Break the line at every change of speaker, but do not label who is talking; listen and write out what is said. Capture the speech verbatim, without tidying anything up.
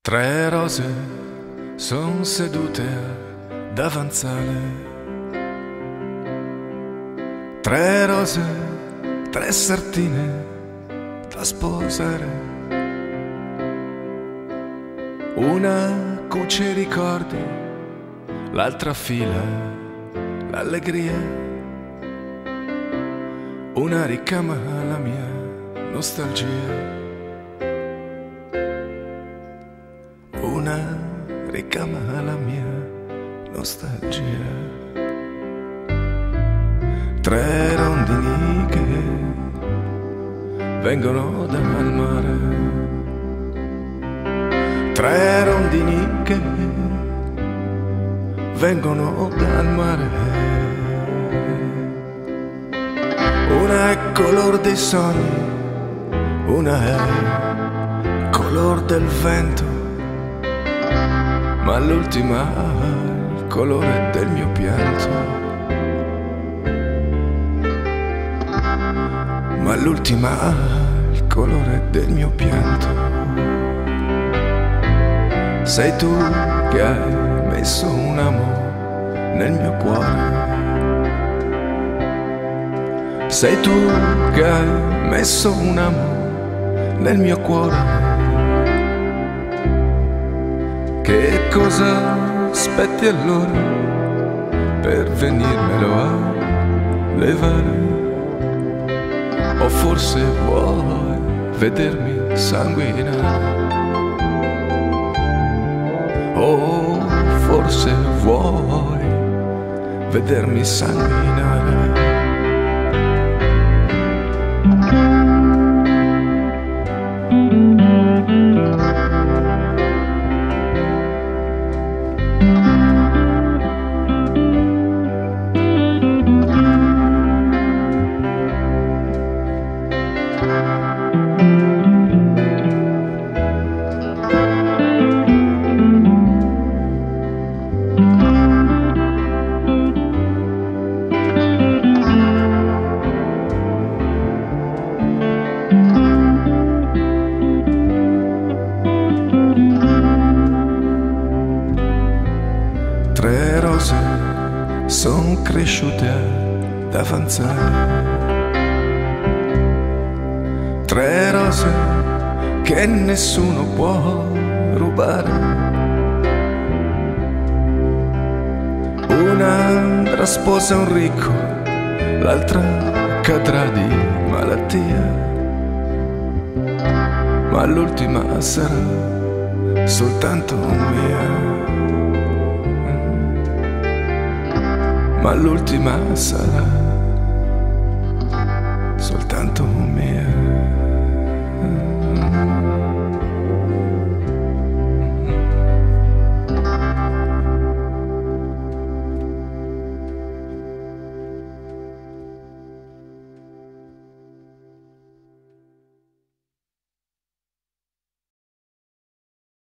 Tre rose son sedute ad avanzare. Tre rose, tre sartine da sposare. Una cuce i ricordi, l'altra fila l'allegria. Una ricama la mia nostalgia. Una ricama la mia nostalgia. Tre rondini che vengono dal mare. Tre rondini che vengono dal mare. Una è color dei sogni, una è color del vento, ma l'ultima ha il colore del mio pianto. Ma l'ultima ha il colore del mio pianto. Sei tu che hai messo un amo nel mio cuore. Sei tu che hai messo un amo nel mio cuore. Che cosa aspetti allora per venirmelo a levare? O forse vuoi vedermi sanguinare? O forse vuoi vedermi sanguinare? Tre rose son cresciute ad avanzare. Tre rose che nessuno può rubare. Una andrà sposa un ricco, l'altra cadrà di malattia, ma l'ultima sarà soltanto mia. Ma l'ultima sarà soltanto